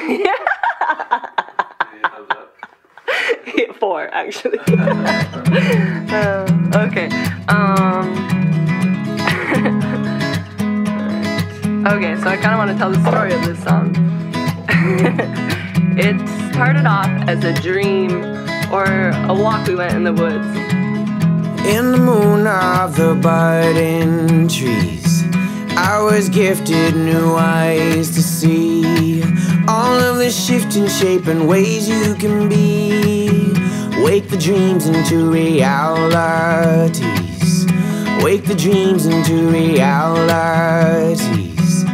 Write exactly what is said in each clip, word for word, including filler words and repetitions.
Yeah, four actually. uh, okay. Um. okay, so I kind of want to tell the story of this song. It started off as a dream or a walk we went in the woods. In the moon of the budding trees, I was gifted new eyes to see all of the shifting shape and ways you can be. Wake the dreams into realities. Wake the dreams into realities.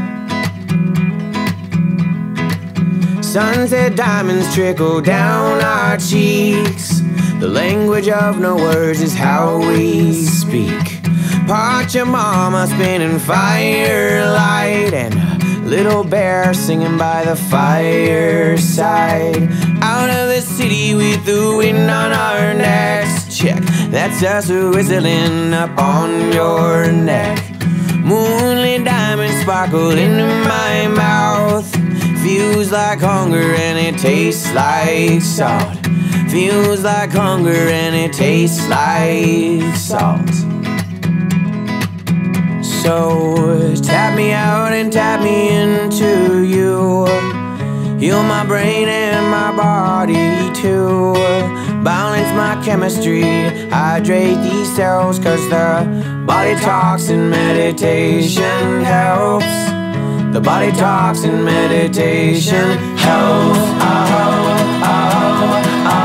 Sunset diamonds trickle down our cheeks. The language of no words is how we speak. Part your mama spinning firelight, and a little bear singing by the fireside. Out of the city with the wind on our necks. Check, that's us whistling up on your neck. Moonlit diamonds sparkle into my mouth. Feels like hunger and it tastes like salt. Feels like hunger and it tastes like salt. So tap me out and tap me into you. Heal my brain and my body too. Balance my chemistry, hydrate these cells, cause the body talks and meditation helps. The body talks and meditation helps. Oh, oh, oh,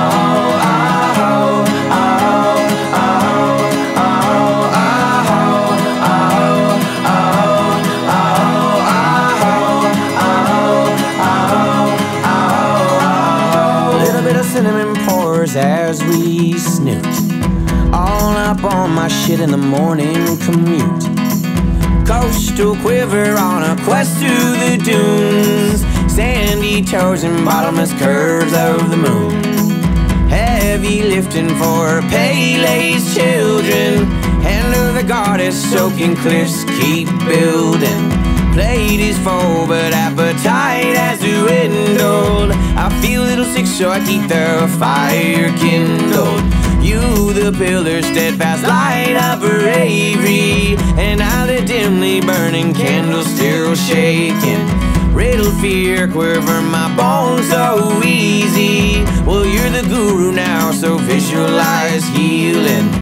cinnamon pours as we snoot, all up on my shit in the morning commute. Coastal quiver on a quest to the dunes, sandy toes and bottomless curves of the moon. Heavy lifting for Pele's children, hand of the goddess soaking cliffs keep building. Plate is full but appetite has dwindled. I feel a little sick so I keep the fire kindled. You the pillar steadfast light of bravery, and I the dimly burning candle still shaking. Riddle fear quiver my bones so easy. Well, you're the guru now, so visualize healing.